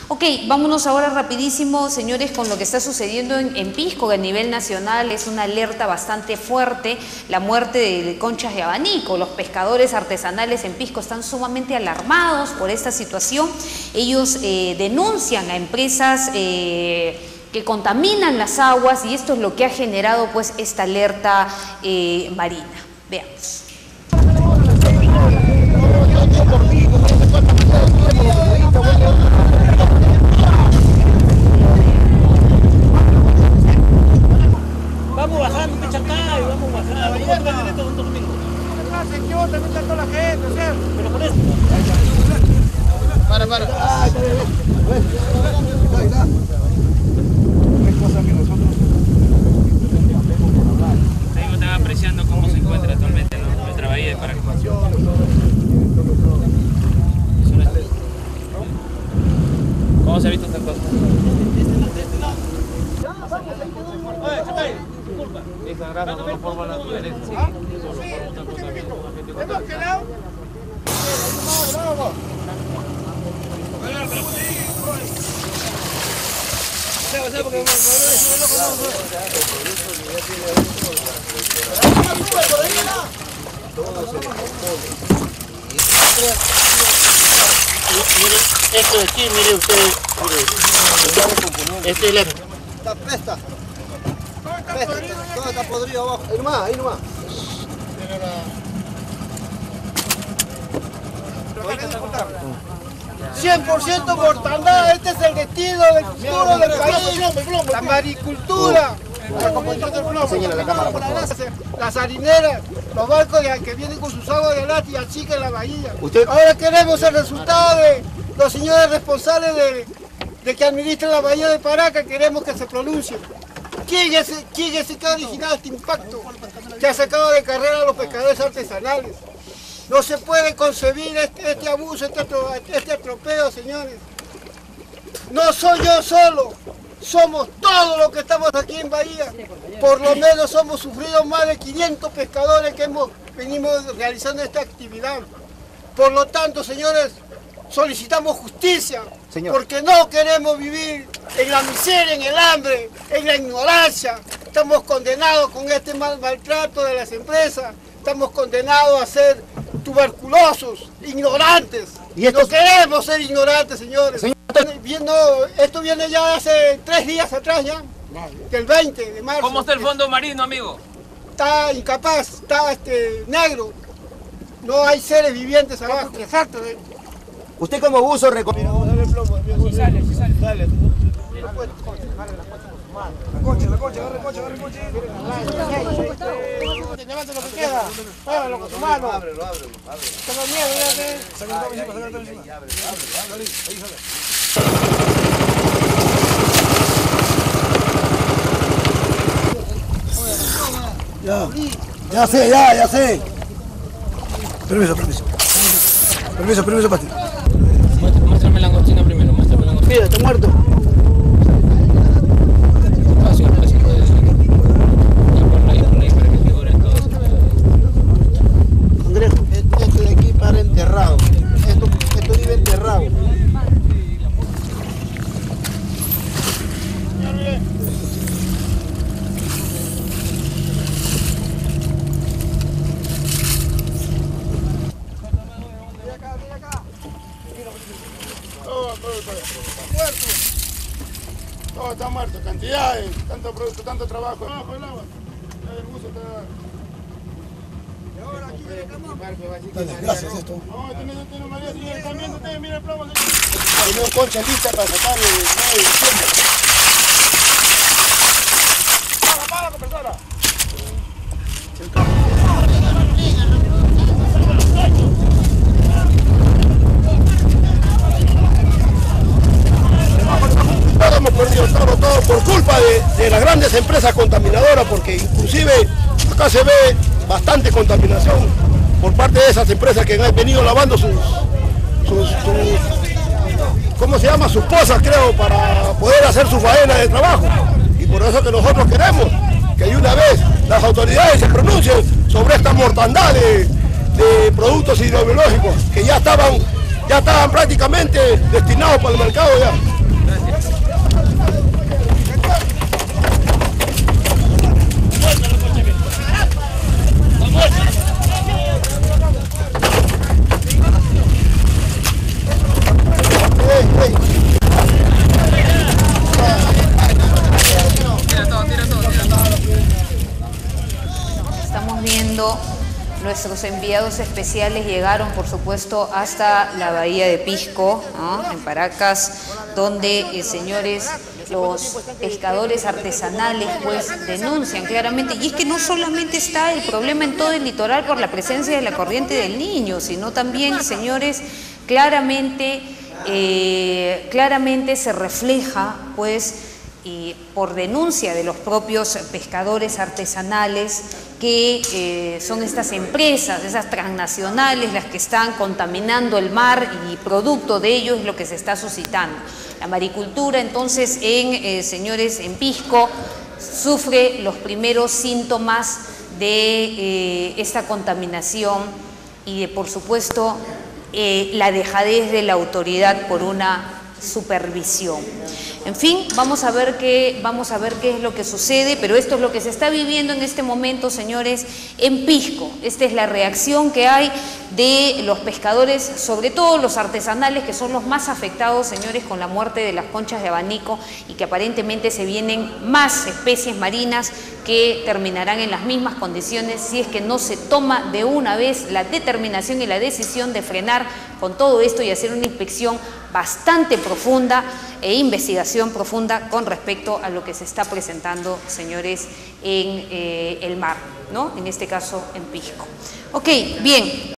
Ok, vámonos ahora rapidísimo, señores, con lo que está sucediendo en Pisco, que a nivel nacional es una alerta bastante fuerte, la muerte de conchas de abanico. Los pescadores artesanales en Pisco están sumamente alarmados por esta situación. Ellos denuncian a empresas que contaminan las aguas y esto es lo que ha generado pues esta alerta marina. Veamos. Vamos bajando, Pichancay, vamos bajando. Señor, también está toda la gente, o sea. Pero con esto. Para. Están apreciando cómo se encuentra actualmente nuestra bahía de Paracas. ¿Cómo se ha visto esta cosa? Esa grasa no forma la diferencia. ¿Hemos quedado? Esto de aquí, mire usted, este es el... Está presta. Todo está podrido abajo. Ahí nomás. 100% mortandad, este es el destino del futuro del país. La maricultura, las harineras, los barcos que vienen con sus aguas de lata y achican la bahía. Ahora queremos el resultado de los señores responsables de que administran la bahía de Paracas, queremos que se pronuncien. ¿Quién es el que ha originado este impacto que ha sacado de carrera a los pescadores artesanales? No se puede concebir este abuso, este atropello, señores. No soy yo solo, somos todos los que estamos aquí en Bahía. Por lo menos hemos sufrido más de 500 pescadores que venimos realizando esta actividad. Por lo tanto, señores, solicitamos justicia, porque no queremos vivir en la miseria, en el hambre, en la ignorancia. Estamos condenados con este maltrato de las empresas, estamos condenados a ser tuberculosos, ignorantes. No queremos ser ignorantes, señores. Esto viene ya hace 3 días atrás ya, del 20 de marzo. ¿Cómo está el fondo marino, amigo? Está incapaz, está negro. No hay seres vivientes abajo. Exacto. ¿Usted como buzo recomienda? Vamos a ver el plomo. Sí sale. Dale. La concha, agarre el concha. Levante lo que queda. Hágalo con tu mano. Ábrelo. Tengo miedo, fíjate. Saca el encima. Abre. Ahí sale. Ya sé. Permiso, Pati. Muéstrame la langostina primero, Mira, está muerto. Cangrejo. Esto de aquí para enterrado. Esto vive enterrado. Todo está muerto, cantidades, tanto producto, tanto trabajo. Abajo el agua. El buzo está... Y ahora aquí viene gracias esto. No, tiene María, sigue cambiando ustedes, mira el plomo. Tenemos concha lista para sacar el 9 de diciembre. Para, compresora. Hemos perdido todo por culpa de las grandes empresas contaminadoras, porque inclusive acá se ve bastante contaminación por parte de esas empresas que han venido lavando ¿cómo se llama? Sus pozas, creo, para poder hacer su faena de trabajo. Y por eso que nosotros queremos que de una vez las autoridades se pronuncien sobre esta mortandad de productos hidrobiológicos que ya estaban prácticamente destinados para el mercado ya. nuestros enviados especiales llegaron, por supuesto, hasta la bahía de Pisco, ¿no?, en Paracas, donde, señores, los pescadores artesanales pues denuncian claramente, y es que no solamente está el problema en todo el litoral por la presencia de la corriente del Niño, sino también, señores, claramente se refleja pues por denuncia de los propios pescadores artesanales que son estas empresas, esas transnacionales las que están contaminando el mar, y producto de ello es lo que se está suscitando. La maricultura, entonces, señores, en Pisco sufre los primeros síntomas de esta contaminación y de, por supuesto, la dejadez de la autoridad por una supervisión. En fin, vamos a ver qué es lo que sucede, pero esto es lo que se está viviendo en este momento, señores, en Pisco. Esta es la reacción que hay de los pescadores, sobre todo los artesanales, que son los más afectados, señores, con la muerte de las conchas de abanico, y que aparentemente se vienen más especies marinas que terminarán en las mismas condiciones si es que no se toma de una vez la determinación y la decisión de frenar con todo esto y hacer una inspección bastante profunda e investigación profunda con respecto a lo que se está presentando, señores, en el mar, ¿no? En este caso en Pisco. Ok, bien.